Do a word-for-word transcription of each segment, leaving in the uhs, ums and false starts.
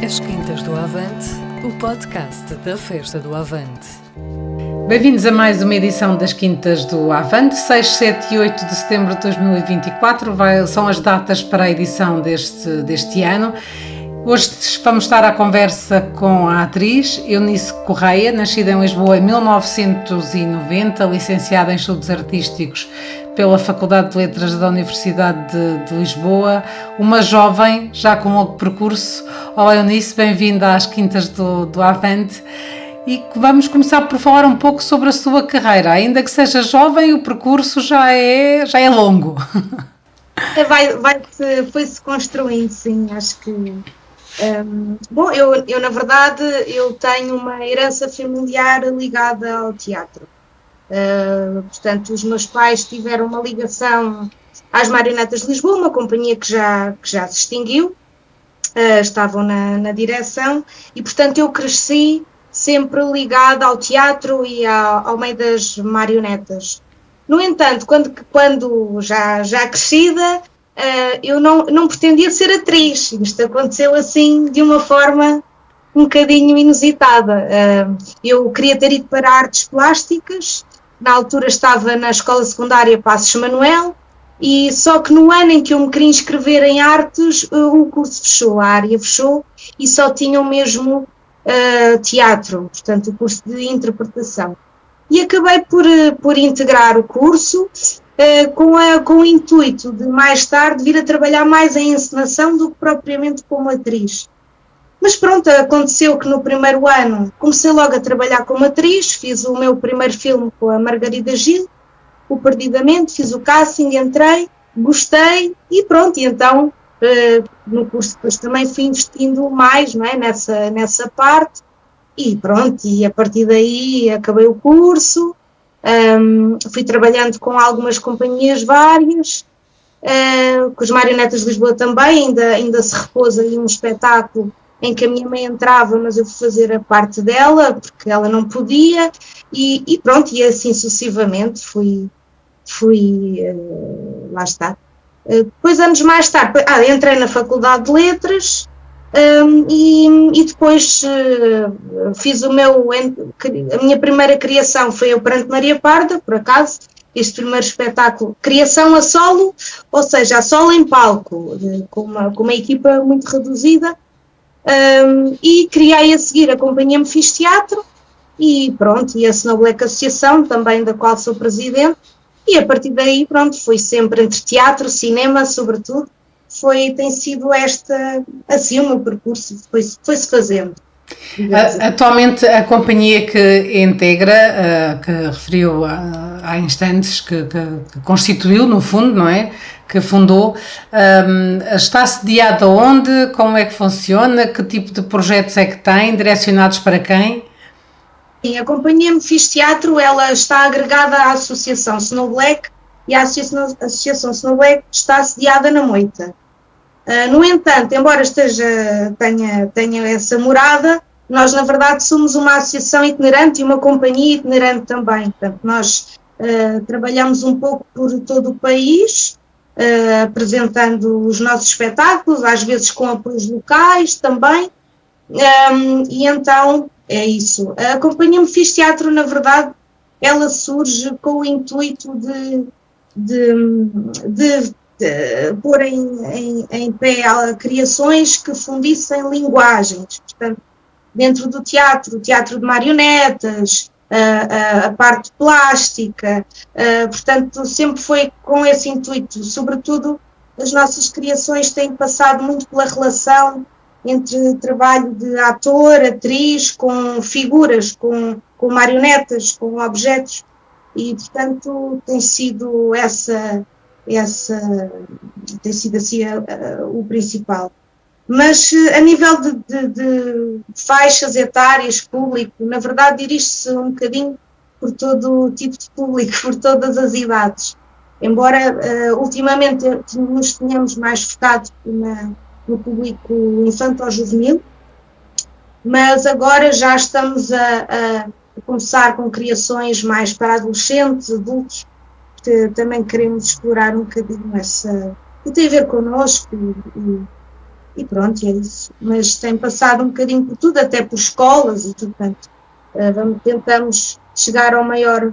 As Quintas do Avante, o podcast da Festa do Avante. Bem-vindos a mais uma edição das Quintas do Avante, seis, sete e oito de setembro de dois mil e vinte e quatro, vai, são as datas para a edição deste, deste ano. Hoje vamos estar à conversa com a atriz Eunice Correia, nascida em Lisboa em mil novecentos e noventa, licenciada em Estudos Artísticos pela Faculdade de Letras da Universidade de, de Lisboa, uma jovem já com longo percurso. Olá Eunice, bem-vinda às Quintas do, do Avante, e vamos começar por falar um pouco sobre a sua carreira. Ainda que seja jovem, o percurso já é, já é longo. Vai, vai, foi-se construindo, sim, acho que... Um, bom, eu, eu na verdade eu tenho uma herança familiar ligada ao teatro. Uh, portanto, os meus pais tiveram uma ligação às Marionetas de Lisboa, uma companhia que já, que já se extinguiu, uh, estavam na, na direção, e portanto eu cresci sempre ligada ao teatro e ao, ao meio das marionetas. No entanto, quando, quando já, já crescida, uh, eu não, não pretendia ser atriz. Isto aconteceu assim de uma forma um bocadinho inusitada. Uh, eu queria ter ido para artes plásticas. Na altura estava na escola secundária Passos Manuel, e só que no ano em que eu me queria inscrever em artes, o curso fechou, a área fechou, e só tinham mesmo uh, teatro, portanto o curso de interpretação. E acabei por, por integrar o curso uh, com, a, com o intuito de mais tarde vir a trabalhar mais em encenação do que propriamente como atriz. Mas pronto, aconteceu que no primeiro ano comecei logo a trabalhar como atriz, fiz o meu primeiro filme com a Margarida Gil, o Perdidamente, fiz o casting, entrei, gostei e pronto, e então uh, no curso depois também fui investindo mais, não é, nessa, nessa parte, e pronto, e a partir daí acabei o curso, um, fui trabalhando com algumas companhias várias, uh, com as Marionetas de Lisboa também, ainda, ainda se repôs aí um espetáculo em que a minha mãe entrava, mas eu fui fazer a parte dela, porque ela não podia, e, e pronto, e assim sucessivamente fui, fui uh, lá está. Uh, depois, anos mais tarde, ah, entrei na Faculdade de Letras, um, e, e depois uh, fiz o meu, a minha primeira criação foi o Perante Maria Parda, por acaso, este primeiro espetáculo, criação a solo, ou seja, a solo em palco, de, com, uma, com uma equipa muito reduzida. Um, e criei a seguir a Companhia Me Fiz Teatro e pronto, e a Snow Black Associação, também da qual sou presidente, e a partir daí pronto, foi sempre entre teatro, cinema, sobretudo, foi, tem sido esta, assim o meu percurso, foi-se foi fazendo. A, atualmente a companhia que integra, uh, que referiu há, há instantes, que, que, que constituiu no fundo, não é? Que fundou, um, está sediada onde? Como é que funciona? Que tipo de projetos é que tem? Direcionados para quem? Sim, a Companhia Me Fiz Teatro, ela está agregada à Associação Snow Black, e a Associação, a Associação Snow Black está sediada na Moita. Uh, no entanto, embora esteja, tenha, tenha essa morada, nós na verdade somos uma associação itinerante e uma companhia itinerante também. Portanto, nós uh, trabalhamos um pouco por todo o país, uh, apresentando os nossos espetáculos, às vezes com apoios locais também, um, e então é isso. A Companhia Me Fiz Teatro, na verdade, ela surge com o intuito de, de, de de pôr em, em, em pé criações que fundissem linguagens, portanto, dentro do teatro, o teatro de marionetas, a, a, a parte plástica, a, portanto, sempre foi com esse intuito. Sobretudo, as nossas criações têm passado muito pela relação entre trabalho de ator, atriz, com figuras, com, com marionetas, com objetos, e, portanto, tem sido essa... Essa tem sido assim a, a, o principal. Mas a nível de, de, de faixas etárias, público, na verdade dirige-se um bocadinho por todo o tipo de público, por todas as idades. Embora uh, ultimamente nos tenhamos mais focado na, no público infanto-juvenil, mas agora já estamos a, a começar com criações mais para adolescentes, adultos, que também queremos explorar um bocadinho essa, que tem a ver connosco, e, e pronto, é isso. Mas tem passado um bocadinho por tudo, até por escolas e tudo, portanto, uh, vamos, tentamos chegar ao maior...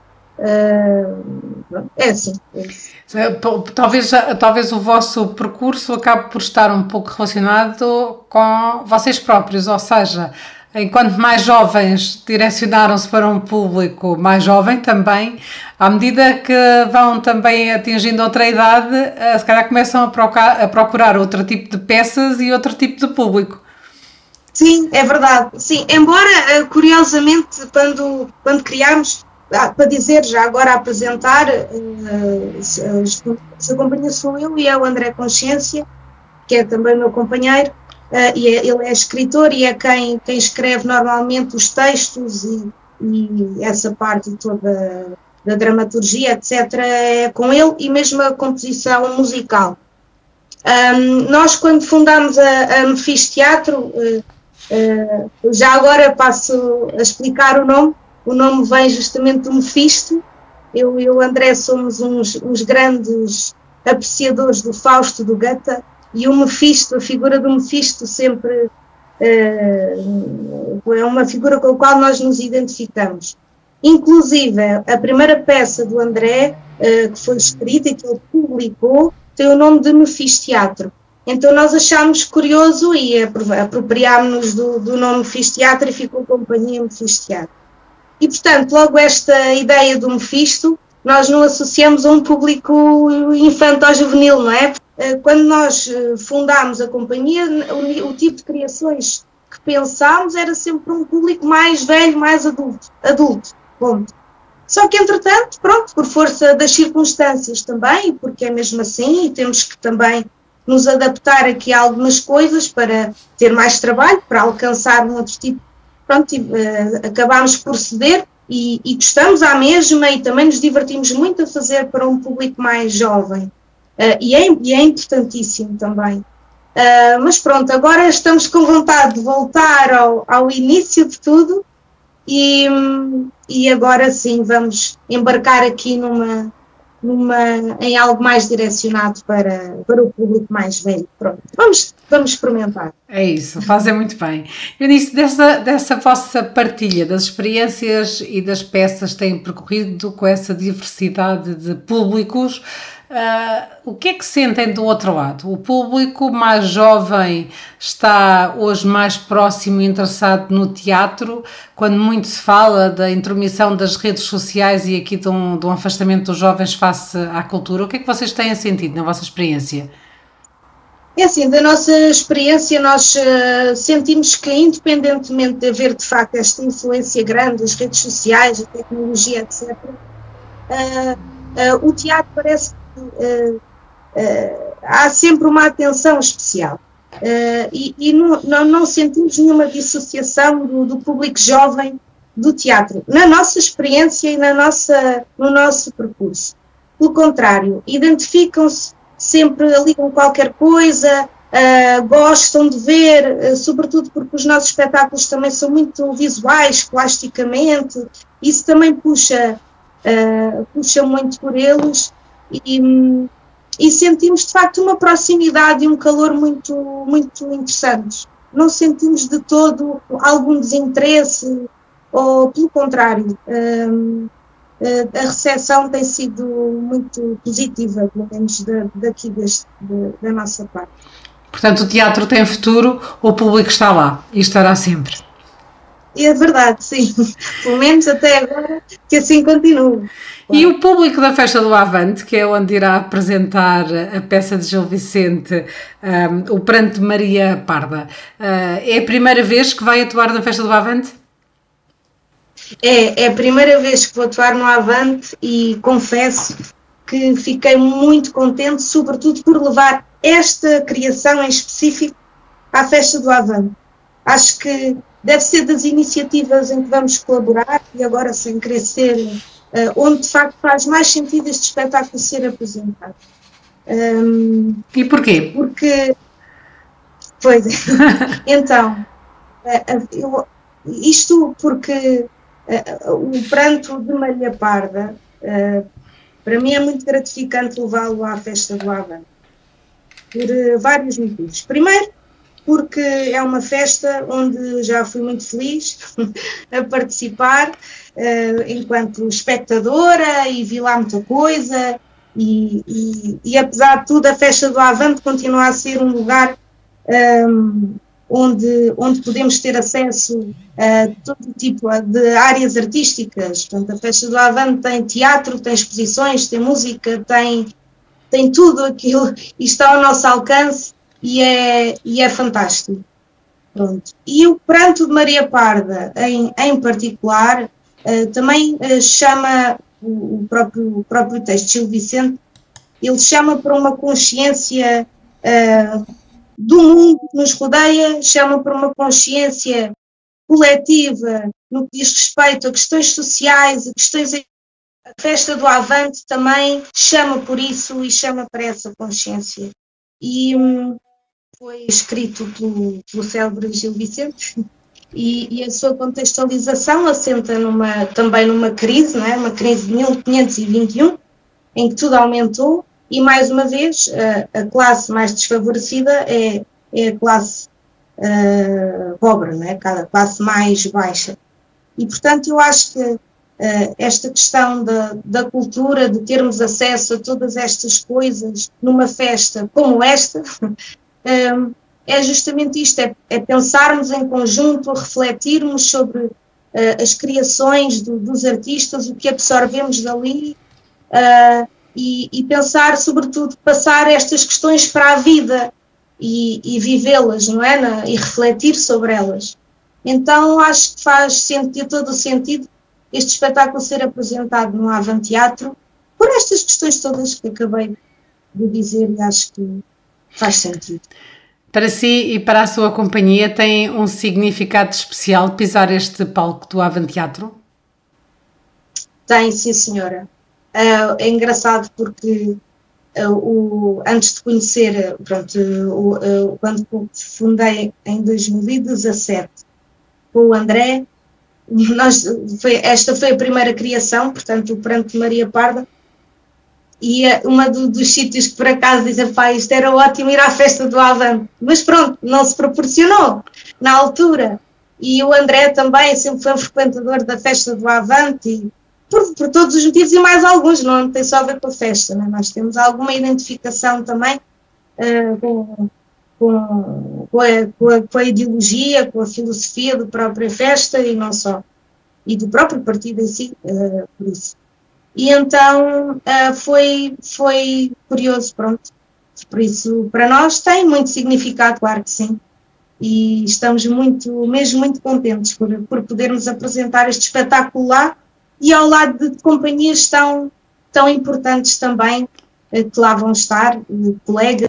Uh, é assim, é assim. Talvez, talvez o vosso percurso acabe por estar um pouco relacionado com vocês próprios, ou seja, enquanto mais jovens direcionaram-se para um público mais jovem também, à medida que vão também atingindo outra idade, se calhar começam a procurar, a procurar outro tipo de peças e outro tipo de público. Sim, é verdade. Sim, embora, curiosamente, quando, quando criámos, para dizer, já agora a apresentar, a companhia sou eu e é o André Consciência, que é também meu companheiro, e ele é escritor e é quem, quem escreve normalmente os textos e, e essa parte toda da dramaturgia, etcétera, é com ele, e mesmo a composição musical. Um, nós, quando fundámos a, a Mefis Teatro, uh, uh, já agora passo a explicar o nome. O nome vem justamente do Mefisto. Eu e o André somos uns, uns grandes apreciadores do Fausto, do Goethe, e o Mefisto, a figura do Mefisto, sempre uh, é uma figura com a qual nós nos identificamos. Inclusive, a primeira peça do André, uh, que foi escrita e que ele publicou, tem o nome de Mefis Teatro. Então nós achámos curioso e apropriámos-nos do, do nome Mefis Teatro e ficou a companhia Mefis Teatro. E, portanto, logo esta ideia do Mefisto, nós não associamos a um público infanto-juvenil, não é? Quando nós fundámos a companhia, o, o tipo de criações que pensámos era sempre um público mais velho, mais adulto, adulto, ponto. Só que, entretanto, pronto, por força das circunstâncias também, porque é mesmo assim, e temos que também nos adaptar aqui a algumas coisas para ter mais trabalho, para alcançar um outro tipo. Pronto, uh, acabámos por ceder e, e gostamos à mesma e também nos divertimos muito a fazer para um público mais jovem. Uh, e, é, e é importantíssimo também. Uh, mas pronto, agora estamos com vontade de voltar ao, ao início de tudo e, e agora sim vamos embarcar aqui numa, numa, em algo mais direcionado para, para o público mais velho. Pronto, vamos, vamos experimentar. É isso, fazem muito bem. Eu disse, dessa, dessa vossa partilha das experiências e das peças que têm percorrido com essa diversidade de públicos, uh, o que é que sentem do outro lado? O público mais jovem está hoje mais próximo e interessado no teatro, quando muito se fala da intromissão das redes sociais e aqui de um, de um afastamento dos jovens face à cultura. O que é que vocês têm sentido na vossa experiência? É assim, da nossa experiência nós uh, sentimos que, independentemente de haver de facto esta influência grande das redes sociais, a tecnologia, etcétera, uh, uh, o teatro parece que uh, uh, há sempre uma atenção especial uh, e, e não, não, não sentimos nenhuma dissociação do, do público jovem do teatro, na nossa experiência e na nossa, no nosso percurso. Pelo contrário, identificam-se sempre ali com qualquer coisa, uh, gostam de ver, uh, sobretudo porque os nossos espetáculos também são muito visuais, plasticamente, isso também puxa, uh, puxa muito por eles e, e sentimos de facto uma proximidade e um calor muito, muito interessantes. Não sentimos de todo algum desinteresse ou pelo contrário. Uh, a recepção tem sido muito positiva, pelo menos da, daqui deste, de, da nossa parte. Portanto, o teatro tem futuro, o público está lá e estará sempre. É verdade, sim. Pelo menos até agora que assim continue. E o público da Festa do Avante, que é onde irá apresentar a peça de Gil Vicente, um, o Pranto de Maria Parda, uh, é a primeira vez que vai atuar na Festa do Avante? É, é a primeira vez que vou atuar no Avante e confesso que fiquei muito contente, sobretudo por levar esta criação em específico à Festa do Avante. Acho que deve ser das iniciativas em que vamos colaborar e agora sem querer ser, uh, onde de facto faz mais sentido este espetáculo ser apresentado. Um, e porquê? Porque, pois, então, uh, eu, isto porque Uh, o Pranto de Maria Parda, uh, para mim é muito gratificante levá-lo à Festa do Avante, por uh, vários motivos. Primeiro, porque é uma festa onde já fui muito feliz a participar uh, enquanto espectadora e vi lá muita coisa e, e, e apesar de tudo a festa do Avante continua a ser um lugar um, onde, onde podemos ter acesso a todo tipo de áreas artísticas. Portanto, a festa do Avante tem teatro, tem exposições, tem música, tem, tem tudo aquilo e está ao nosso alcance e é, e é fantástico. Pronto. E o Pranto de Maria Parda, em, em particular, uh, também uh, chama, o, o, próprio, o próprio texto de Gil Vicente, ele chama para uma consciência uh, do mundo que nos rodeia, chama para uma consciência coletiva no que diz respeito a questões sociais, a questões... A festa do Avante também chama por isso e chama para essa consciência. E hum, foi escrito pelo, pelo célebre Gil Vicente e, e a sua contextualização assenta numa, também numa crise, não é? Uma crise de mil quinhentos e vinte e um, em que tudo aumentou e, mais uma vez, a, a classe mais desfavorecida é, é a classe uh, pobre, não é? A classe mais baixa. E, portanto, eu acho que uh, esta questão da, da cultura, de termos acesso a todas estas coisas numa festa como esta, um, é justamente isto, é, é pensarmos em conjunto, refletirmos sobre uh, as criações do, dos artistas, o que absorvemos dali, uh, e, e pensar, sobretudo, passar estas questões para a vida e, e vivê-las, não é? Na, e refletir sobre elas. Então acho que faz sentido, todo o sentido este espetáculo ser apresentado no Avante Teatro por estas questões todas que acabei de dizer e acho que faz sentido. Para si e para a sua companhia tem um significado especial pisar este palco do Avante Teatro? Tem, sim senhora. Uh, é engraçado porque uh, o, antes de conhecer, pronto, uh, uh, quando fundei em dois mil e dezassete com o André, nós, foi, esta foi a primeira criação, portanto o Pranto de Maria Parda, e uh, uma do, dos sítios que por acaso dizem, pá, isto era ótimo ir à festa do Avante, mas pronto, não se proporcionou na altura, e o André também sempre foi um frequentador da festa do Avante, e Por, por todos os motivos e mais alguns, não tem só a ver com a festa, né? Nós temos alguma identificação também uh, com, com, com, a, com, a, com a ideologia, com a filosofia da própria festa e não só, e do próprio partido em si, uh, por isso. E então uh, foi, foi curioso, pronto, por isso para nós tem muito significado, claro que sim, e estamos muito, mesmo muito contentes por, por podermos apresentar este espetáculo lá, e ao lado de companhias tão, tão importantes também, que lá vão estar, colegas.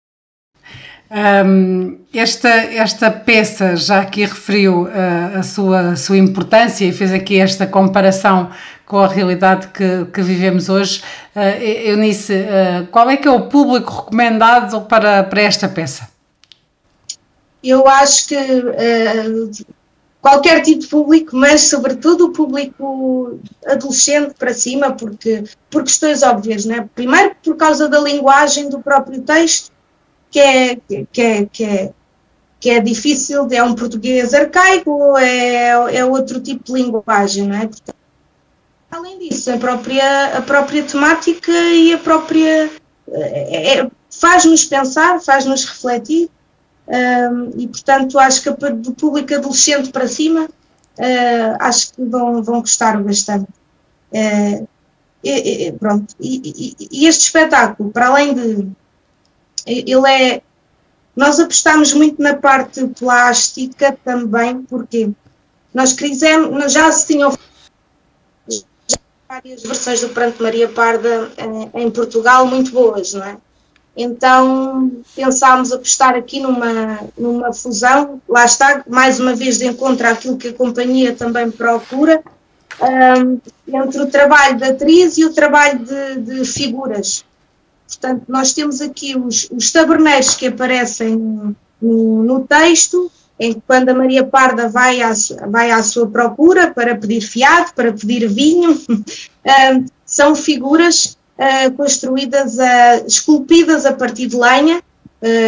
Um, esta, esta peça já aqui referiu uh, a, sua, a sua importância e fez aqui esta comparação com a realidade que, que vivemos hoje. Uh, Eunice, uh, qual é que é o público recomendado para, para esta peça? Eu acho que... Uh, qualquer tipo de público, mas sobretudo o público adolescente para cima, porque, por questões óbvias, né? Primeiro por causa da linguagem do próprio texto, que é, que é, que é, que é difícil, é um português arcaico, é, é outro tipo de linguagem, não é? Portanto, além disso, a própria, a própria temática e a própria... É, é, faz-nos pensar, faz-nos refletir. Um, e portanto acho que do público adolescente para cima uh, acho que vão, vão gostar bastante. Uh, e, e, pronto. E, e, e este espetáculo, para além de ele é, nós apostamos muito na parte plástica também, porque nós quisemos, já se tinham várias versões do Pranto de Maria Parda em, em Portugal muito boas, não é? Então pensámos apostar aqui numa, numa fusão, lá está, mais uma vez de encontro àquilo que a companhia também procura, um, entre o trabalho da atriz e o trabalho de, de figuras. Portanto, nós temos aqui os, os taberneiros que aparecem no, no texto, em que quando a Maria Parda vai à, vai à sua procura para pedir fiado, para pedir vinho, um, são figuras Uh, construídas, uh, esculpidas a partir de lenha, uh,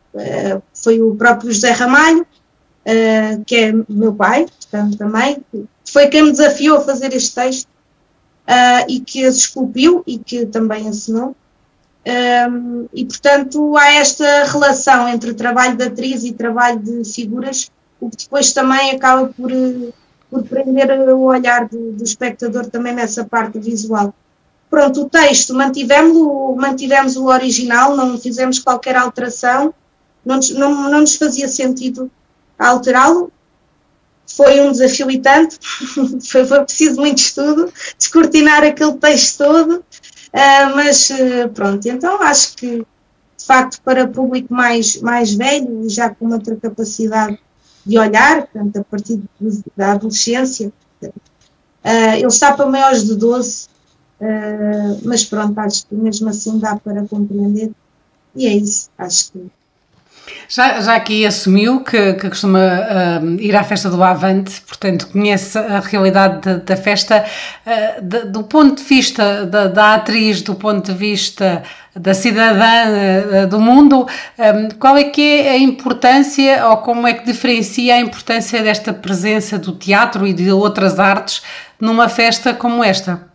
uh, foi o próprio José Ramalho, uh, que é meu pai, portanto, também, foi quem me desafiou a fazer este texto uh, e que as esculpiu e que também ensinou. Um, e, portanto, há esta relação entre o trabalho de atriz e trabalho de figuras, o que depois também acaba por, por prender o olhar do, do espectador também nessa parte visual. Pronto, o texto, mantivemos, mantivemos o original, não fizemos qualquer alteração, não, não, não nos fazia sentido alterá-lo. Foi um desafio e tanto, foi, foi preciso muito estudo, descortinar aquele texto todo, uh, mas uh, pronto, então acho que, de facto, para público mais, mais velho, já com outra capacidade de olhar, portanto, a partir de, da adolescência, uh, ele está para maiores de doze, uh, mas pronto, acho que mesmo assim dá para compreender, e é isso, acho que... Já, já aqui assumiu que, que costuma uh, ir à festa do Avante, portanto conhece a realidade de, da festa uh, de, do ponto de vista da, da atriz, do ponto de vista da cidadã uh, do mundo. Um, qual é que é a importância, ou como é que diferencia a importância desta presença do teatro e de outras artes numa festa como esta?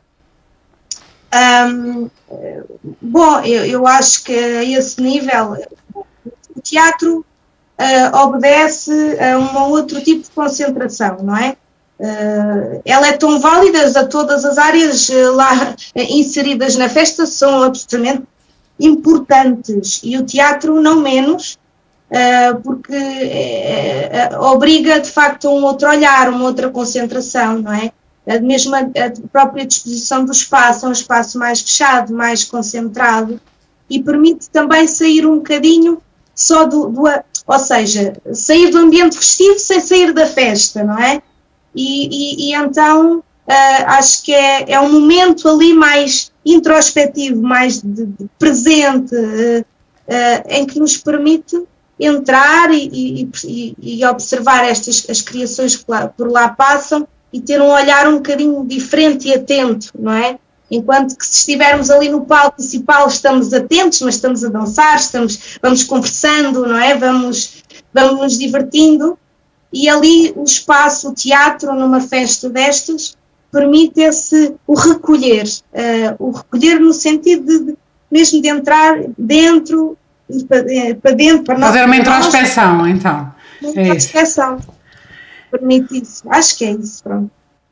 Um, bom, eu, eu acho que a esse nível... O teatro uh, obedece a um outro tipo de concentração, não é? Uh, ela é tão válida a todas as áreas uh, lá inseridas na festa, são absolutamente importantes, e o teatro não menos, uh, porque uh, uh, obriga de facto a um outro olhar, uma outra concentração, não é? A mesma a própria disposição do espaço, é um espaço mais fechado, mais concentrado, e permite também sair um bocadinho só do, do, ou seja, sair do ambiente festivo sem sair da festa, não é? E, e, e então uh, acho que é, é um momento ali mais introspectivo, mais de, de presente, uh, uh, em que nos permite entrar e, e, e observar estas as criações que lá, por lá passam e ter um olhar um bocadinho diferente e atento, não é? Enquanto que se estivermos ali no palco principal estamos atentos, mas estamos a dançar, estamos, vamos conversando, não é? Vamos, vamos nos divertindo, e ali o espaço, o teatro numa festa destas permite esse, o recolher, uh, o recolher no sentido de, de mesmo de entrar dentro, para, para dentro, para fazer uma introspeção, nós, então. Uma introspeção, é permite isso, acho que é isso, pronto.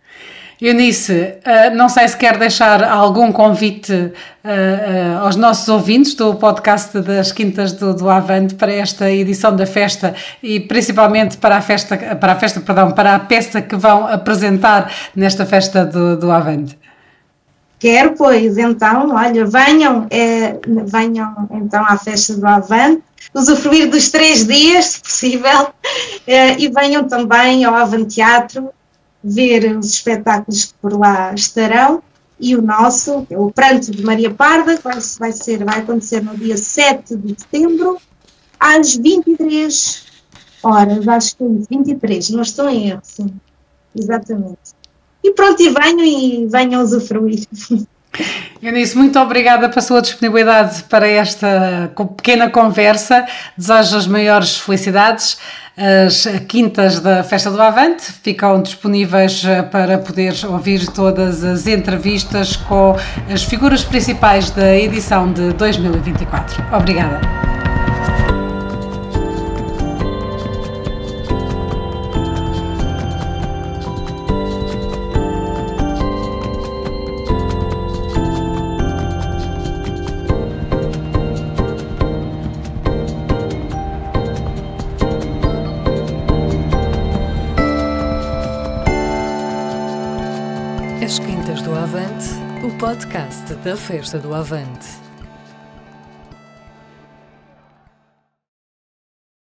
Eunice, não sei se quer deixar algum convite aos nossos ouvintes do podcast das Quintas do, do Avante para esta edição da festa e principalmente para a festa, para a festa, perdão, para a peça que vão apresentar nesta festa do, do Avante. Quero, pois, então, olha, venham, é, venham então à festa do Avante, usufruir dos três dias, se possível, é, e venham também ao Avante Teatro, ver os espetáculos que por lá estarão, e o nosso, que é o Pranto de Maria Parda, que vai, vai, ser, vai acontecer no dia sete de setembro, às vinte e três horas, acho que é vinte e três, não estou em erro, sim, exatamente. E pronto, e venham e venham usufruir. Eunice, muito obrigada pela sua disponibilidade para esta pequena conversa. Desejo as maiores felicidades. As quintas da Festa do Avante ficam disponíveis para poder ouvir todas as entrevistas com as figuras principais da edição de dois mil e vinte e quatro. Obrigada. As Quintas do Avante, o podcast da Festa do Avante.